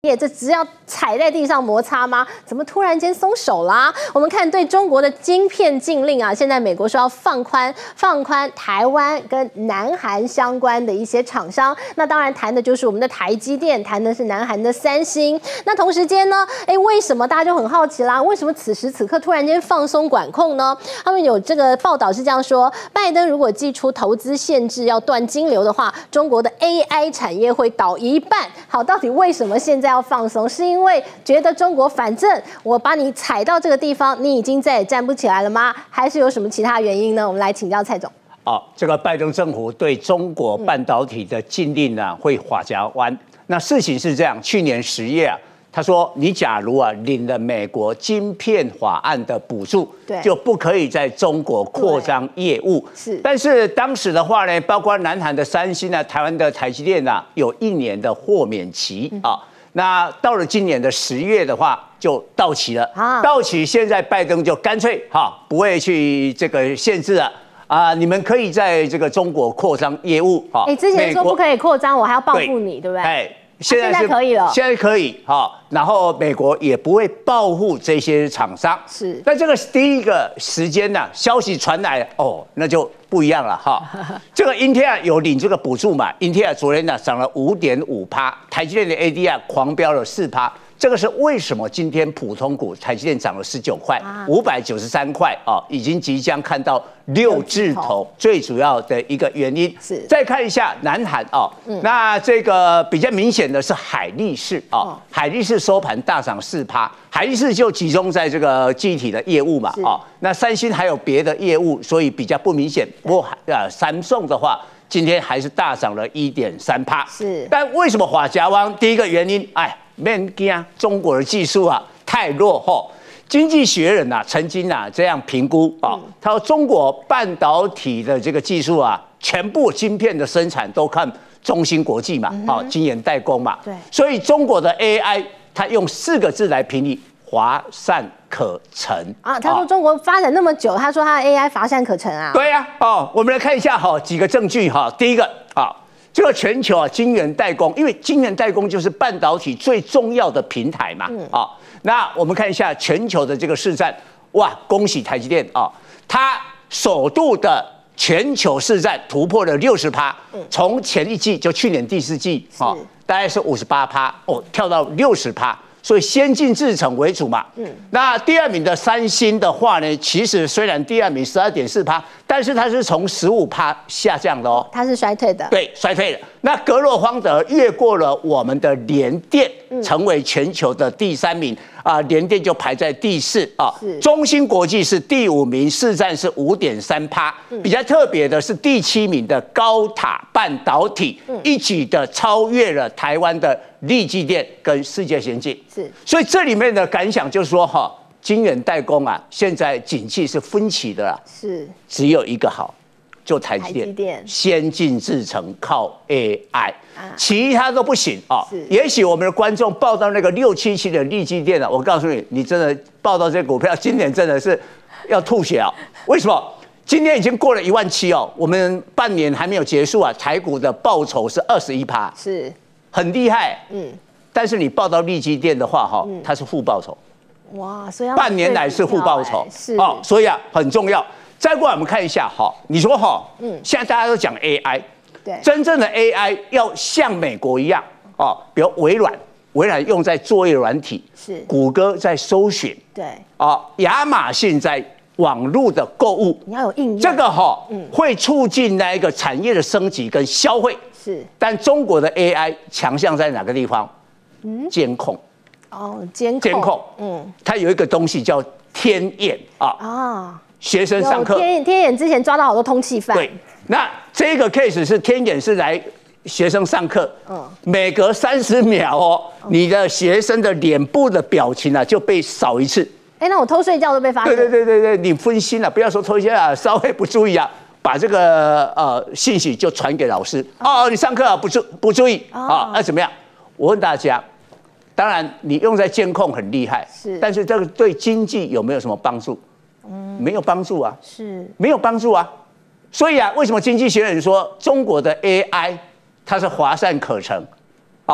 这只要踩在地上摩擦吗？怎么突然间松手啦？我们看对中国的晶片禁令啊，现在美国说要放宽台湾跟南韩相关的一些厂商。那当然谈的就是我们的台积电，谈的是南韩的三星。那同时间呢，为什么大家就很好奇啦？为什么此时此刻突然间放松管控呢？他们有这个报道是这样说：拜登如果祭出投资限制，要断金流的话，中国的 AI 产业会倒一半。好，到底为什么现在要放松？是因为觉得中国反正我把你踩到这个地方，你已经再也站不起来了吗？还是有什么其他原因呢？我们来请教蔡总。 这个拜登政府对中国半导体的禁令呢，会画夹弯。那事情是这样，去年10月啊，他说你假如领了美国晶片法案的补助，就不可以在中国扩张业务。是，但是当时的话呢，包括南韩的三星啊、台湾的台积电啊，有1年的豁免期啊。那到了今年的10月的话，就到期了。到期，现在拜登就干脆不会去这个限制了。你们可以在这个中国扩张业务。 之前说不可以扩张，我还要报复你，对不对？现在可以了， 现在可以然后美国也不会报复这些厂商。是，但这个第一个时间呢，消息传来那就不一样了这个英特尔有领这个补助嘛？英特尔昨天呢涨了5.5%，台积电的 ADR 狂飙了4%。这个是为什么今天普通股台积电涨了19块，593块已经即将看到6字头，最主要的一个原因。是，再看一下南韩那这个比较明显的是海力士海力士收盘大涨4%，海力士就集中在这个记忆体的业务嘛那三星还有别的业务，所以比较不明显。不过三星的话，今天还是大涨了1.3%。是，但为什么画夹弯？第一个原因，免惊，中国的技术太落后。经济学人曾经这样评估他说中国半导体的这个技术全部晶片的生产都看中芯国际嘛，晶圆代工嘛。对，所以中国的 AI 他用4个字来评语：乏善可陈他说中国发展那么久，他说他的 AI 乏善可陈啊。 对啊，我们来看一下几个证据第一个这个全球晶圆代工，因为晶圆代工就是半导体最重要的平台嘛那我们看一下全球的这个市占，恭喜台积电它首度的全球市占突破了60%，从前一季就去年第4季大概是58%跳到60%。所以先进制程为主嘛，那第2名的三星的话呢，其实虽然第2名12.4%，但是它是从15%下降的它是衰退的， 对，衰退的。那格洛方德越过了我们的联电，成为全球的第3名联电就排在第4中芯国际是第5名，市占是5.3%。比较特别的是第7名的高塔半导体，一举的超越了台湾的力积电跟世界先进。是，所以这里面的感想就是说晶圆代工现在景气是分歧的啦，是只有一个好，就台积电，先进制程靠 AI，其他都不行也许我们的观众报到那个677的力积电我告诉你，你真的报到这股票，今年真的是要吐血为什么？今天已经过了17000我们半年还没有结束台股的报酬是21%，是很厉害。但是你报到力积电的话它是负报酬。哇，所以半年来是负报酬，是所以很重要。再过来我们看一下你说现在大家都讲 AI， 对，真正的 AI 要像美国一样比如微软用在作业软体，是谷歌在搜寻，对亚马逊在网络的购物，你要有应用，这个会促进那一个产业的升级跟消费。是，但中国的 AI 强项在哪个地方？监控。监控，它有一个东西叫天眼学生上课， 天眼之前抓到好多通缉犯。 对，那这个 case 是天眼是来学生上课，每隔30秒你的学生的脸部的表情就被扫一次。 那我偷睡觉都被发现。 对，你分心了，不要说偷睡觉稍微不注意把这个信息就传给老师。你上课不注意怎么样？我问大家。当然，你用在监控很厉害，但是这个对经济有没有什么帮助？没有帮助没有帮助所以为什么经济学人说中国的 AI 它是乏善可陈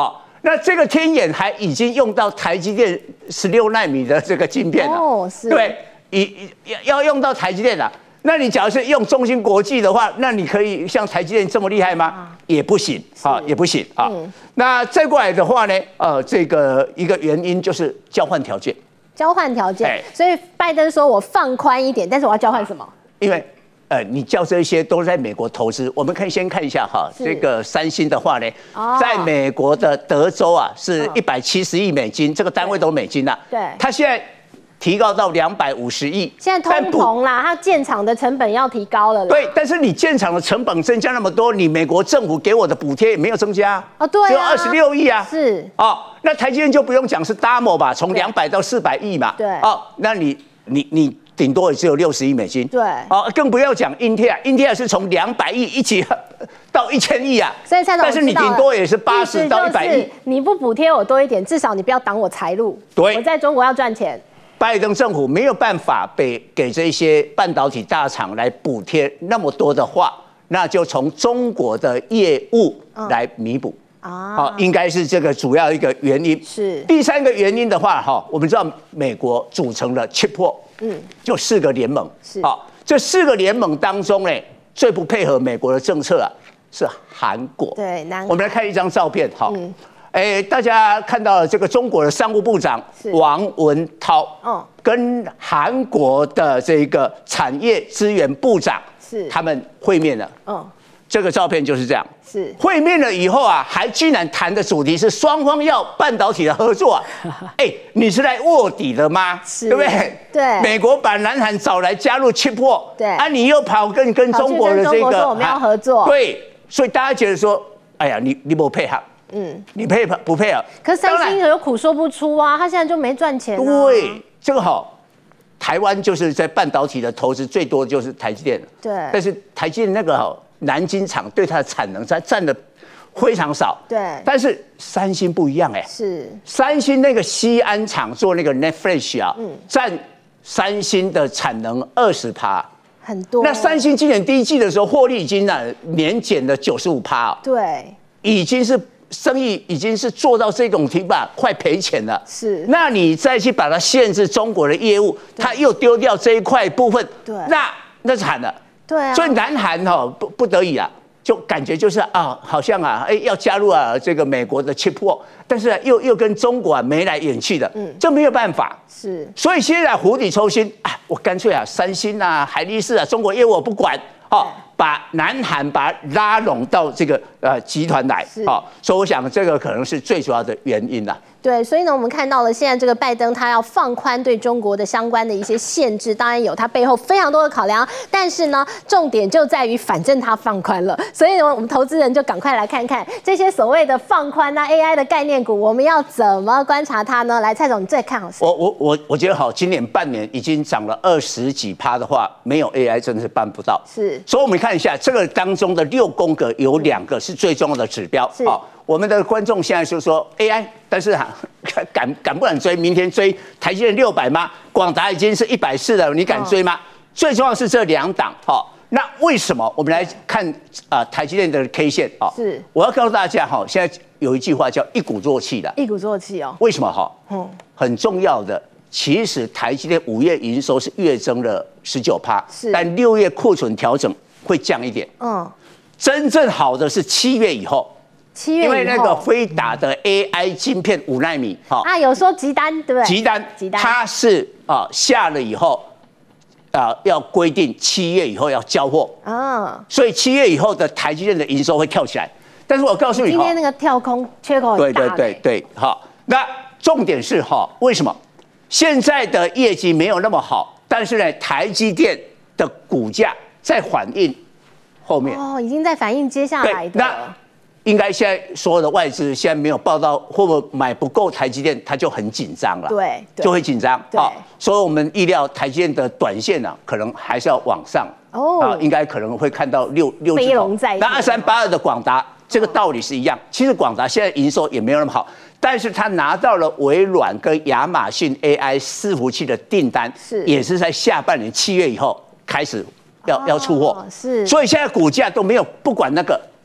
那这个天眼还已经用到台积电16奈米的这个晶片了， 哦，是， 对，要用到台积电了。那你假如是用中芯国际的话，那你可以像台积电这么厉害吗？也不行啊，也不行啊。那再过来的话呢，这个一个原因就是交换条件。 交换条件，所以拜登说我放宽一点，但是我要交换什么？ 因为你叫这些都在美国投资，我们可以先看一下哈，这个三星的话呢，在美国的德州啊是170亿美金，这个单位都是美金啊。 对， 它现在提高到250亿， 现在通膨啦，它建厂的成本要提高了啦。 对，但是你建厂的成本增加那么多，你美国政府给我的补贴也没有增加哦，对， 只有26亿啊。 是哦，那台积电就不用讲是 double 吧，从200到400亿嘛。 对， 哦，那你顶多也只有60亿美金。 对， 哦，更不要讲 Intel 是从200亿一起到1000亿啊。 所以蔡总， 但是你顶多也是80到100亿。 你不补贴我多一点，至少你不要挡我财路。 对， 我在中国要赚钱。 拜登政府没有办法给这些半导体大厂来补贴那么多的话，那就从中国的业务来弥补啊，应该是这个主要一个原因。 是第三个原因的话，哈，我们知道美国组成了 Chip War，就4个联盟。是这4个联盟当中呢，最不配合美国的政策啊是韩国。 对， 我们来看一张照片，哈。大家看到了这个中国的商务部长王文涛，跟韩国的这个产业资源部长他们会面了。这个照片就是这样。是会面了以后啊，还居然谈的主题是双方要半导体的合作啊。你是来卧底的吗？对不对？对。美国把南韩找来加入 Chip War， 对啊，你又跑跟中国的这个说我们要合作， 对，所以大家觉得说，哎呀，你不配合。你配合不配合？ 可是三星有苦说不出啊，他现在就没赚钱。 对，这个好，台湾就是在半导体的投资最多就是台积电。对，但是台积电那个南京厂对它的产能占的非常少。对，但是三星不一样是三星那个西安厂做那个 NAND Flash 啊，占三星的产能20%，很多。那三星今年第一季的时候获利已经年减了95%。对，已经是。生意已经是做到这种地步，快赔钱了。是，那你再去把它限制中国的业务，它又丢掉这一块部分，对，那惨了。对啊，所以南韩不得已啊，就感觉就是好像要加入这个美国的 Chip War， 但是又跟中国眉来眼去的，这没有办法。是，所以现在釜底抽薪我干脆三星海力士中国业务我不管。把南韩把它拉拢到这个集团来，所以我想这个可能是最主要的原因啦。对，所以呢，我们看到了现在这个拜登他要放宽对中国的相关的一些限制，当然有他背后非常多的考量，但是呢，重点就在于反正他放宽了，所以呢，我们投资人就赶快来看看这些所谓的放宽AI 的概念股，我们要怎么观察它呢？来，蔡总，你最看好谁？我觉得好，今年半年已经涨了20几%的话，没有 AI 真的是办不到。是，所以我们看一下这个当中的6宫格有2个是最重要的指标。是。我们的观众现在就说 AI， 但是敢不敢追？明天追台积电600吗？广达已经是140了，你敢追吗？最重要的是这2档。那为什么？我们来看台积电的 K 线是，我要告诉大家现在有一句话叫一鼓作气的。一鼓作气哦。为什么很重要的，其实台积电5月营收是月增了19%，但6月库存调整会降一点。真正好的是7月以后。因为那个辉达的 AI 晶片5奈米，有说急单对不对？急单，它是下了以后，要规定7月以后要交货，所以7月以后的台积电的营收会跳起来。但是我告诉你，今天那个跳空缺口很大。对，那重点是为什么现在的业绩没有那么好？但是呢，台积电的股价在反映后面已经在反映接下来的。应该现在所有的外资现在没有报道，或者买不够台积电，它就很紧张了，对，就会紧张。所以我们意料台积电的短线可能还是要往上，应该可能会看到六字头。那2382的广达，这个道理是一样。其实广达现在营收也没有那么好，但是它拿到了微软跟亚马逊 AI 伺服器的订单，也是在下半年7月以后开始要出货，所以现在股价都没有不管那个。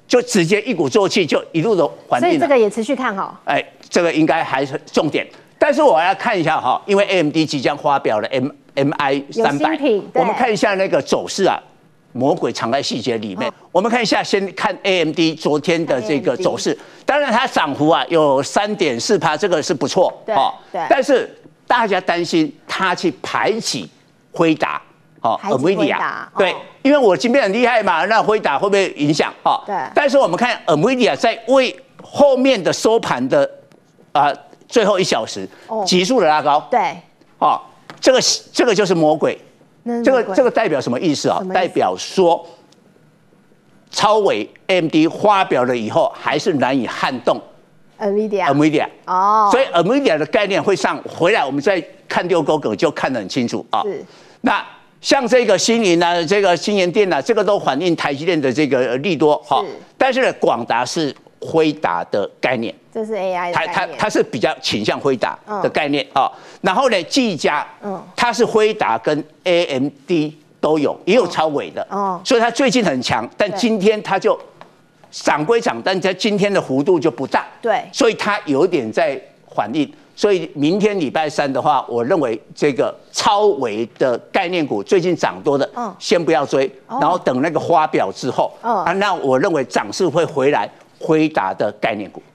就直接一鼓作气就一路的反应了。 所以这个也持续看好。 哎，这个应该还是重点。但是我要看一下哈，因为 AMD 即将发表了 MI300，我们看一下那个走势啊。魔鬼藏在细节里面。我们看一下，先看 AMD 昨天的这个走势。当然，它涨幅啊有3.4%，这个是不错。 对。 但是大家担心它去排挤辉达，NVIDIA。对，因为我晶片很厉害嘛，那辉达会不会影响？ 对。 但是我们看 NVIDIA 在为后面的收盘的最后1小时急速的拉高。 对。 这个就是魔鬼。这个代表什么意思啊？代表说，超微 AMD 发表了以后，还是难以撼动 NVIDIA。所以 NVIDIA 的概念会上回来，我们再看6勾格就看得很清楚啊。那像这个新盈啊，这个新研电啊，这个都反映台积电的这个利多哈。但是呢，广达是辉达的概念。 这是 AI 的概念， 它是比较倾向辉达的概念啊。然后呢，技嘉，它是辉达跟 AMD 都有，也有超微的，所以它最近很强。但今天它就涨归涨，但它今天的幅度就不大， 对， 所以它有点在反应。所以明天礼拜3的话，我认为这个超微的概念股最近涨多的，先不要追，然后等那个发表之后，那我认为涨势会回来辉达的概念股。